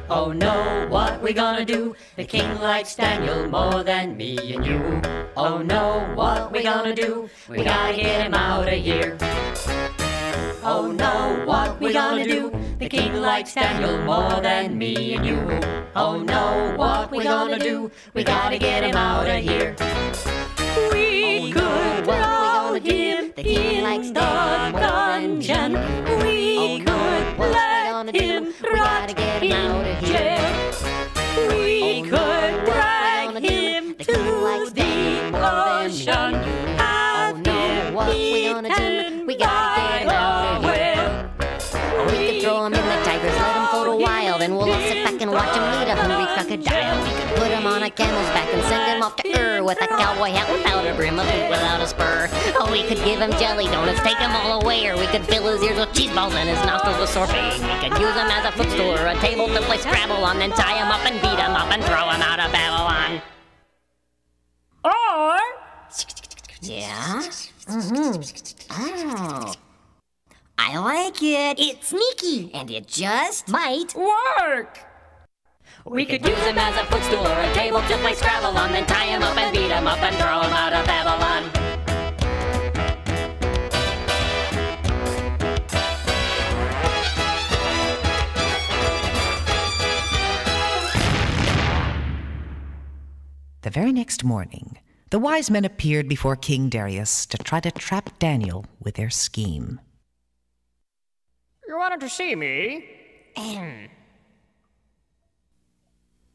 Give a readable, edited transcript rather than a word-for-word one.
Oh no, what we gonna do? The king likes Daniel more than me and you. Oh no, what we gonna do? We gotta get him out of here. Oh no, what we gonna do? The king likes Daniel more than me and you. Oh no, what we gonna do? We gotta get him out of here. We could throw him in the dungeon. We could let him rot in jail. We could drag him to the ocean. Have him eaten by a whale. We could throw him in the tigers, let him float a while, then we'll all sit back and watch him eat a hungry crocodile. We could put him on a camel's back and send him off to with a cowboy hat without a brim, a boot without a spur. Oh, we could give him jelly donuts, take him all away, or we could fill his ears with cheese balls and his nostrils with sorbet. We could use him as a footstool or a table to play Scrabble on, then tie him up and beat him up and throw him out of Babylon. Or... Yeah? Oh. I like it. It's sneaky. And it just might work. We could use him as a footstool or a table to play Scrabble on, then tie him up and beat him up and throw him out of Babylon. The very next morning, the wise men appeared before King Darius to try to trap Daniel with their scheme. You wanted to see me?